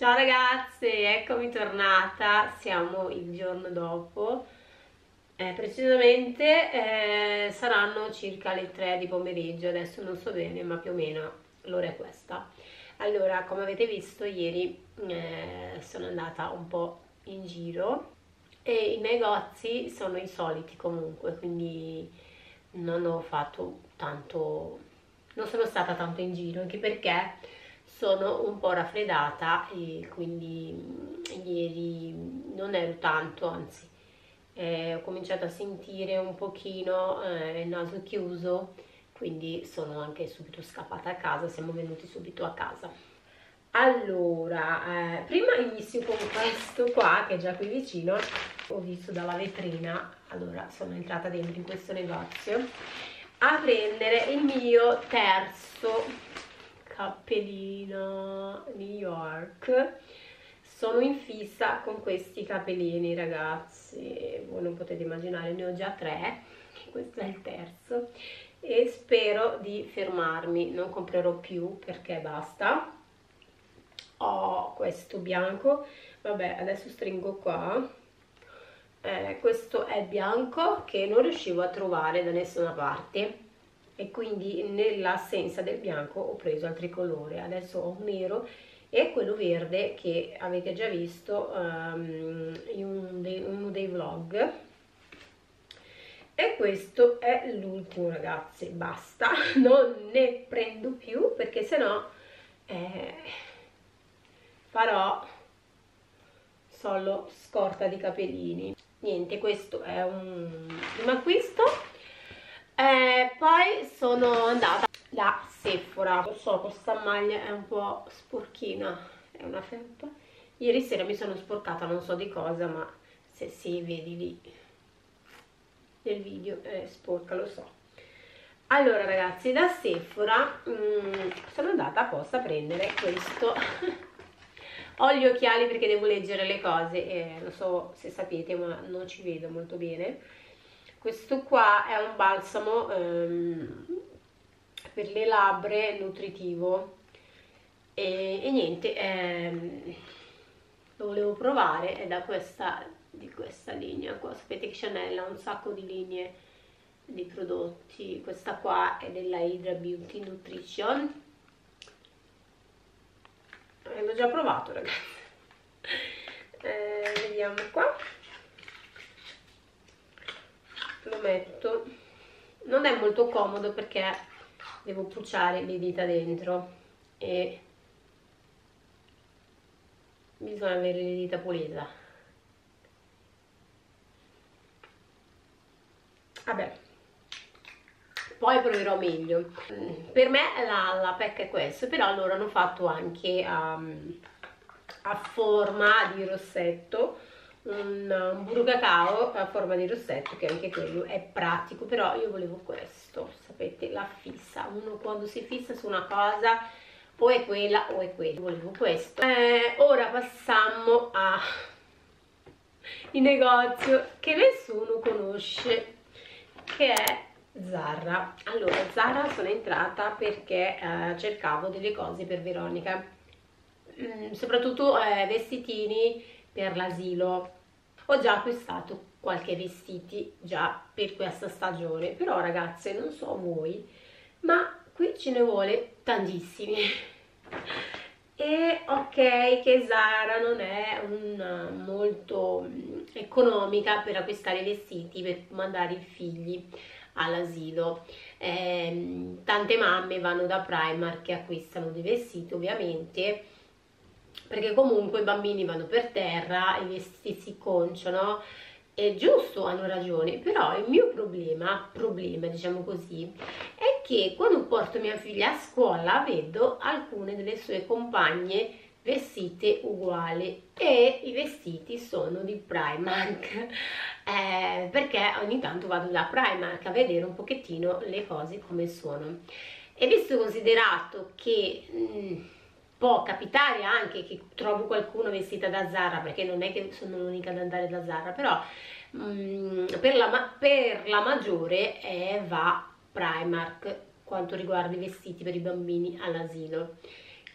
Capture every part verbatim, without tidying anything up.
Ciao ragazze, eccomi tornata, siamo il giorno dopo, eh, precisamente eh, saranno circa le tre di pomeriggio, adesso non so bene ma più o meno l'ora è questa. Allora, come avete visto ieri eh, sono andata un po' in giro e i negozi sono i soliti comunque, quindi non ho fatto tanto, non sono stata tanto in giro, anche perché sono un po' raffreddata e quindi ieri non ero tanto, anzi eh, ho cominciato a sentire un pochino eh, il naso chiuso, quindi sono anche subito scappata a casa, siamo venuti subito a casa. Allora, eh, prima inizio con questo qua che è già qui vicino, ho visto dalla vetrina. Allora sono entrata dentro in questo negozio a prendere il mio terzo cappellino New York. Sono in fissa con questi capellini, ragazzi, voi non potete immaginare, ne ho già tre, questo è il terzo e spero di fermarmi, non comprerò più perché basta. Ho questo bianco, vabbè, adesso stringo qua. Eh, questo è bianco che non riuscivo a trovare da nessuna parte e quindi nell'assenza del bianco ho preso altri colori. Adesso ho un nero e quello verde che avete già visto um, in un dei, uno dei vlog, e questo è l'ultimo, ragazzi, basta, non ne prendo più perché sennò eh, farò solo scorta di capellini. Niente, questo è un primo acquisto. Eh, poi sono andata da Sephora. Lo so, questa maglia è un po' sporchina, è una felpa. Ieri sera mi sono sporcata non so di cosa, ma se si vedi lì nel video è sporca, lo so. Allora ragazzi, da Sephora mh, sono andata apposta a prendere questo. Ho gli occhiali perché devo leggere le cose e non so se sapete ma non ci vedo molto bene. Questo qua è un balsamo ehm, per le labbra nutritivo e, e niente, ehm, lo volevo provare, è da questa, di questa linea qua. Sapete che Chanel ha un sacco di linee di prodotti, questa qua è della Hydra Beauty Nutrition. L'ho già provato, ragazzi. Eh, vediamo qua. Lo metto. Non è molto comodo perché devo pucciare le dita dentro e bisogna avere le dita pulite. Vabbè, poi proverò meglio. Per me la, la pecca è questo, però allora hanno fatto anche um, a forma di rossetto un, un burro cacao a forma di rossetto, che anche quello è pratico, però io volevo questo, sapete, la fissa, uno quando si fissa su una cosa o è quella o è quella, volevo questo. Eh, ora passiamo a il negozio che nessuno conosce, che è Zara. Allora, Zara sono entrata perché eh, cercavo delle cose per Veronica, mm, soprattutto eh, vestitini per l'asilo. Ho già acquistato qualche vestiti già per questa stagione, però ragazze, non so voi, ma qui ce ne vuole tantissimi. E ok che Zara non è una molto economica per acquistare vestiti per mandare i figli all'asilo. Eh, tante mamme vanno da Primark e acquistano dei vestiti, ovviamente, perché comunque i bambini vanno per terra, i vestiti si conciano. È giusto, hanno ragione, però il mio problema, problema diciamo così, è che quando porto mia figlia a scuola vedo alcune delle sue compagne vestite uguali e i vestiti sono di Primark, eh, perché ogni tanto vado da Primark a vedere un pochettino le cose come sono. E visto considerato che mh, può capitare anche che trovo qualcuno vestita da Zara, perché non è che sono l'unica ad andare da Zara, però mh, per, la, per la maggiore eh, va Primark quanto riguarda i vestiti per i bambini all'asilo.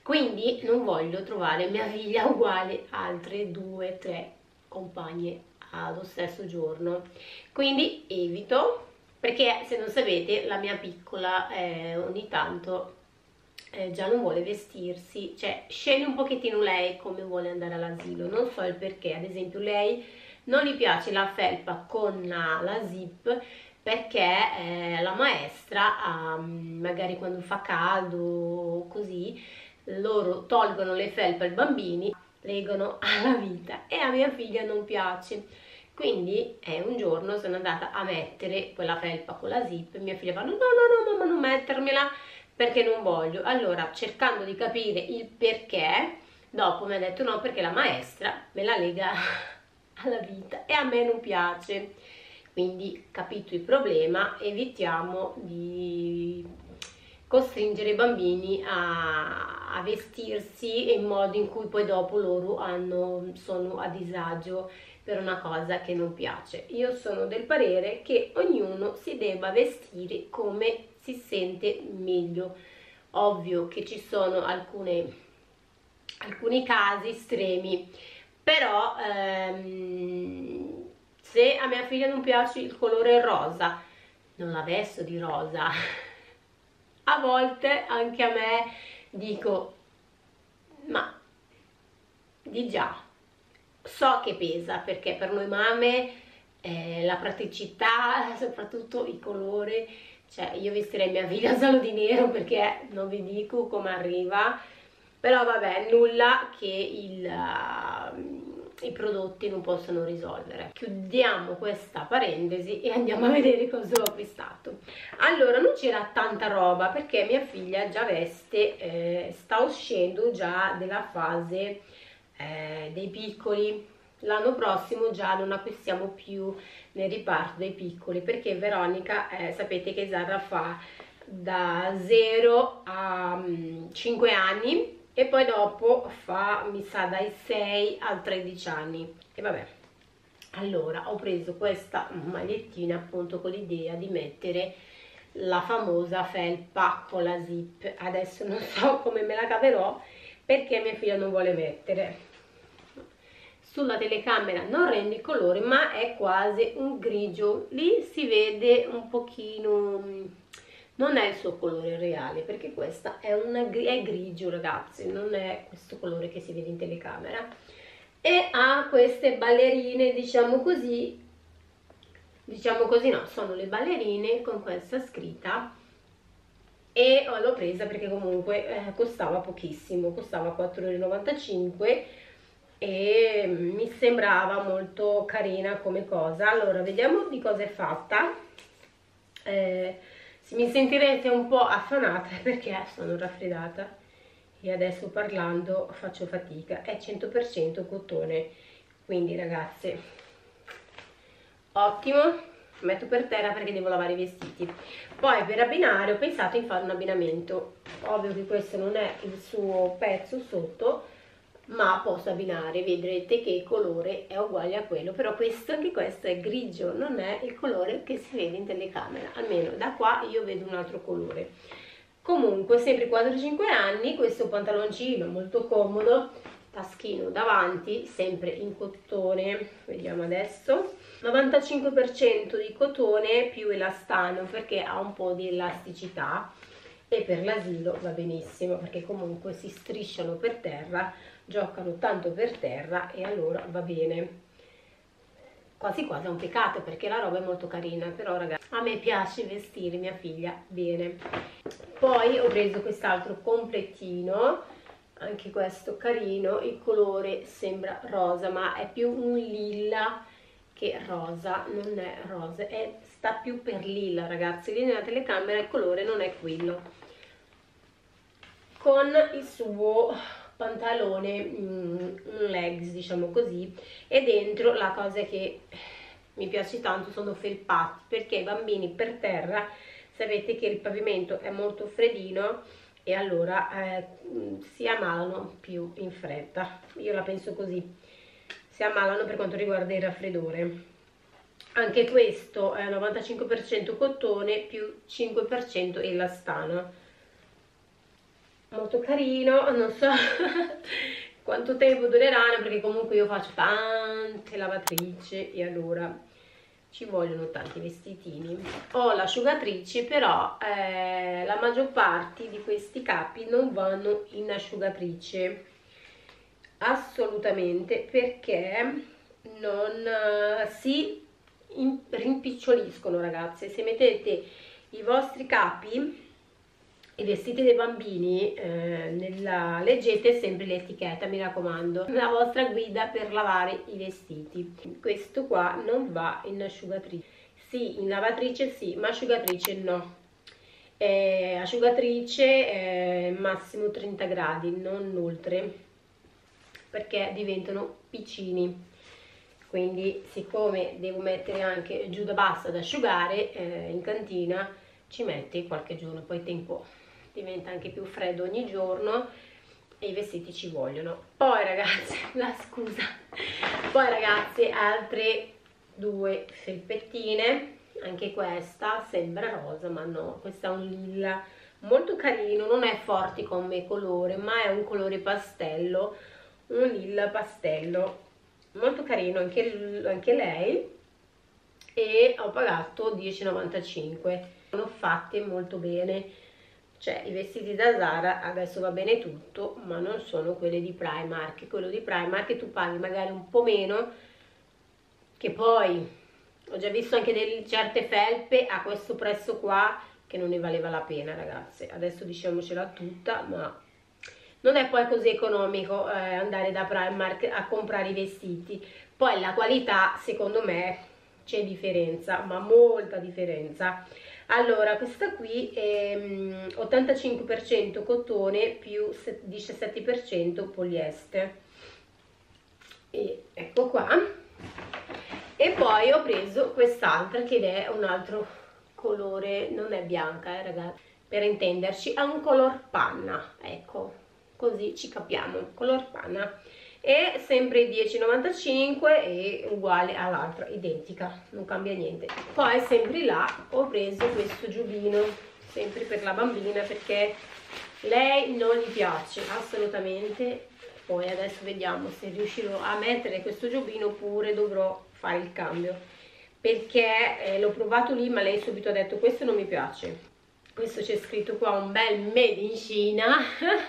quindi non voglio trovare mia figlia uguale a altre due tre compagne allo stesso giorno, quindi evito, perché se non sapete la mia piccola eh, ogni tanto eh, già non vuole vestirsi, cioè sceglie un pochettino lei come vuole andare all'asilo, non so il perché. Ad esempio lei non gli piace la felpa con la, la zip, perché eh, la maestra um, magari quando fa caldo così loro tolgono le felpe ai bambini, legano alla vita, e a mia figlia non piace. Quindi eh, un giorno sono andata a mettere quella felpa con la zip e mia figlia fa no no no mamma non mettermela perché non voglio. Allora, cercando di capire il perché, dopo mi ha detto no perché la maestra me la lega alla vita e a me non piace. Quindi, capito il problema, evitiamo di costringere i bambini a, a vestirsi in modo in cui poi dopo loro hanno, sono a disagio per una cosa che non piace. Io sono del parere che ognuno si debba vestire come si sente meglio. Ovvio che ci sono alcune, alcuni casi estremi, però ehm, se a mia figlia non piace il colore rosa, non la vesto di rosa. A volte anche a me dico, ma di già, so che pesa, perché per noi mamme eh, la praticità, soprattutto i colori, cioè io vestirei mia figlia solo di nero perché non vi dico come arriva, però vabbè, nulla che il, uh, i prodotti non possano risolvere. Chiudiamo questa parentesi e andiamo a vedere cosa ho acquistato. Allora, non c'era tanta roba perché mia figlia già veste, eh, sta uscendo già della fase eh, dei piccoli. L'anno prossimo già non acquistiamo più nel riparto dei piccoli, perché Veronica, eh, sapete che Zara fa da zero a cinque anni e poi dopo fa, mi sa, dai sei a tredici anni. E vabbè, allora ho preso questa magliettina appunto con l'idea di mettere la famosa felpa con la zip. Adesso non so come me la caverò perché mia figlia non vuole mettere. Sulla telecamera non rende il colore, ma è quasi un grigio, lì si vede un pochino, non è il suo colore reale, perché questa è, una, è grigio ragazzi, non è questo colore che si vede in telecamera, e ha queste ballerine, diciamo così, diciamo così no, sono le ballerine con questa scritta, e l'ho presa perché comunque eh, costava pochissimo, costava quattro e novantacinque euro e mi sembrava molto carina come cosa. Allora vediamo di cosa è fatta. Eh, se mi sentirete un po' affamata perché sono raffreddata e adesso parlando faccio fatica. È cento per cento cotone, quindi ragazze ottimo. Metto per terra perché devo lavare i vestiti. Poi per abbinare ho pensato di fare un abbinamento. Ovvio che questo non è il suo pezzo sotto, ma posso abbinare, vedrete che il colore è uguale a quello, però questo, anche questo è grigio, non è il colore che si vede in telecamera, almeno da qua io vedo un altro colore. Comunque sempre quattro cinque anni, questo pantaloncino molto comodo, taschino davanti, sempre in cotone, vediamo adesso, novantacinque per cento di cotone più elastano perché ha un po' di elasticità, e per l'asilo va benissimo perché comunque si strisciano per terra, giocano tanto per terra e allora va bene. Quasi quasi è un peccato perché la roba è molto carina, però ragazzi a me piace vestire mia figlia bene. Poi ho preso quest'altro completino, anche questo carino, il colore sembra rosa ma è più un lilla che rosa, non è rosa, è, sta più per lilla ragazzi, lì nella telecamera il colore non è quello, con il suo pantalone, un legs diciamo così, e dentro la cosa che mi piace tanto sono felpati, perché i bambini per terra sapete che il pavimento è molto freddino e allora eh, si ammalano più in fretta, io la penso così, si ammalano per quanto riguarda il raffreddore. Anche questo è novantacinque per cento cotone più cinque per cento elastano, molto carino, non so quanto tempo dureranno, perché comunque io faccio tante lavatrici e allora ci vogliono tanti vestitini. Ho l'asciugatrice, però eh, la maggior parte di questi capi non vanno in asciugatrice assolutamente, perché non eh, si in, rimpiccioliscono, ragazze. Se mettete i vostri capi, i vestiti dei bambini, eh, nella, leggete sempre l'etichetta, mi raccomando, la vostra guida per lavare i vestiti. Questo qua non va in asciugatrice, sì, in lavatrice sì, ma asciugatrice no. Eh, asciugatrice eh, massimo trenta gradi, non oltre, perché diventano piccini. Quindi siccome devo mettere anche giù da basso ad asciugare, eh, in cantina ci metti qualche giorno, poi tempo diventa anche più freddo ogni giorno e i vestiti ci vogliono. Poi ragazzi, la scusa, poi ragazzi altre due felpettine, anche questa sembra rosa ma no, questa è un lilla molto carino, non è forte come colore ma è un colore pastello, un lilla pastello molto carino anche, anche lei, e ho pagato dieci e novantacinque. Sono fatte molto bene, cioè i vestiti da Zara adesso va bene tutto, ma non sono quelli di Primark. Quello di Primark tu paghi magari un po' meno, che poi ho già visto anche delle certe felpe a questo prezzo qua che non ne valeva la pena, ragazze. Adesso diciamocela tutta, ma non è poi così economico eh, andare da Primark a comprare i vestiti. Poi la qualità, secondo me, c'è differenza, ma molta differenza. Allora, questa qui è um, ottantacinque per cento cotone più diciassette per cento poliestere. E ecco qua. E poi ho preso quest'altra che è un altro colore, non è bianca, eh, ragazzi, per intenderci, ha un color panna, ecco, così ci capiamo, color panna. E sempre dieci e novantacinque e uguale all'altra, identica, non cambia niente. Poi sempre là ho preso questo giubbino, sempre per la bambina, perché lei non gli piace assolutamente. Poi adesso vediamo se riuscirò a mettere questo giubbino oppure dovrò fare il cambio, perché eh, l'ho provato lì ma lei subito ha detto questo non mi piace. Questo c'è scritto qua un bel made in Cina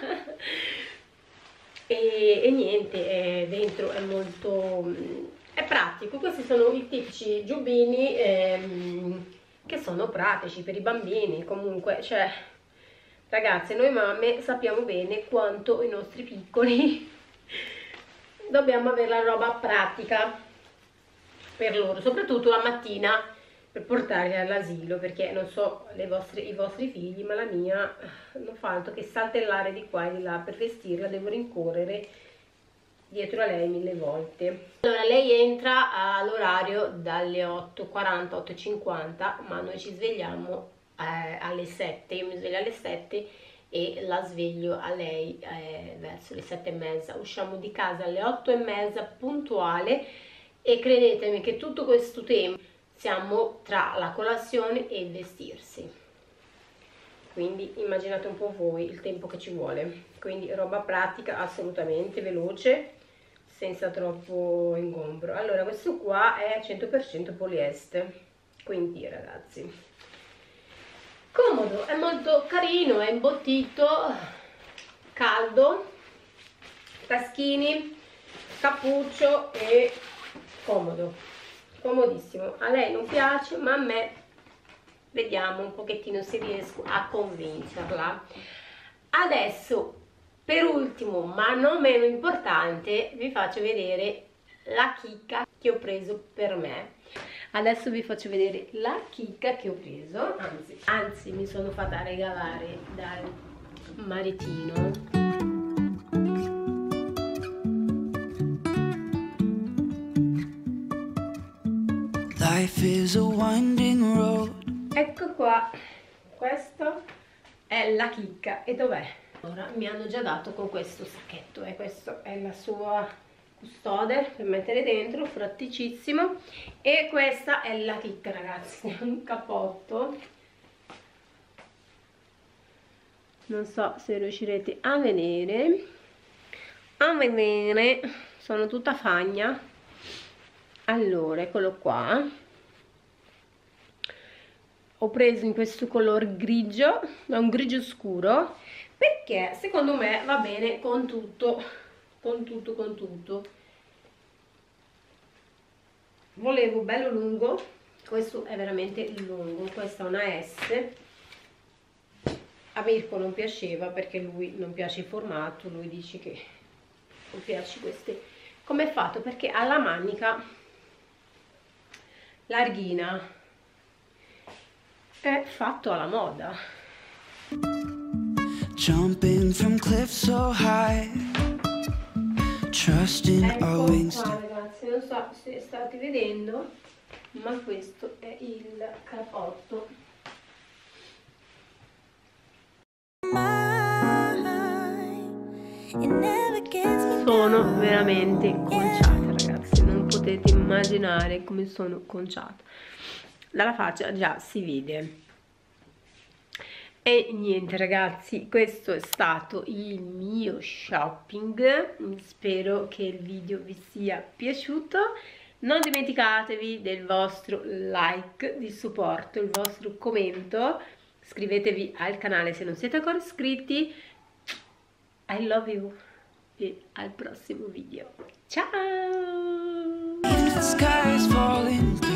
e, e niente, è, dentro è molto è pratico. Questi sono i tipici giubbini ehm, che sono pratici per i bambini. Comunque, cioè, ragazze, noi mamme sappiamo bene quanto i nostri piccoli dobbiamo avere la roba pratica per loro, soprattutto la mattina per portarli all'asilo, perché non so le vostre, i vostri figli, ma la mia non fa altro che saltellare di qua e di là per vestirla, devo rincorrere dietro a lei mille volte. Allora lei entra all'orario dalle otto e quaranta, otto e cinquanta, ma noi ci svegliamo eh, alle sette, io mi sveglio alle sette e la sveglio a lei eh, verso le sette e mezza. Usciamo di casa alle otto e mezza puntuale e credetemi che tutto questo tempo siamo tra la colazione e il vestirsi, quindi immaginate un po' voi il tempo che ci vuole. Quindi roba pratica, assolutamente veloce, senza troppo ingombro. Allora questo qua è cento per cento poliestere, quindi ragazzi comodo, è molto carino, è imbottito, caldo, taschini, cappuccio e comodo, comodissimo. A lei non piace, ma a me vediamo un pochettino se riesco a convincerla. Adesso, per ultimo ma non meno importante, vi faccio vedere la chicca che ho preso per me. Adesso vi faccio vedere la chicca che ho preso, anzi, anzi mi sono fatta regalare dal maritino. Life is a winding road. Ecco qua, questo è la chicca. E dov'è? Ora mi hanno già dato con questo sacchetto e questo è la sua custode per mettere dentro, praticissimo. E questa è la chicca, ragazzi, un cappotto non so se riuscirete a vedere, a vedere, sono tutta fagna. Allora, eccolo qua, ho preso in questo color grigio, è un grigio scuro, perché secondo me va bene con tutto, con tutto, con tutto. Volevo bello lungo, questo è veramente lungo, questa è una S. A Mirko non piaceva perché lui non piace il formato, lui dice che non piace queste. Come è fatto? Perché ha la manica larghina, è fatto alla moda. Jumping from cliffs so high, trusting our wings. Ecco qua ragazzi, non so se state vedendo, ma questo è il cappotto. Sono veramente conciata ragazzi, non potete immaginare come sono conciata, dalla faccia già si vede. E niente ragazzi, questo è stato il mio shopping, spero che il video vi sia piaciuto. Non dimenticatevi del vostro like di supporto, il vostro commento, iscrivetevi al canale se non siete ancora iscritti. I love you e al prossimo video. Ciao!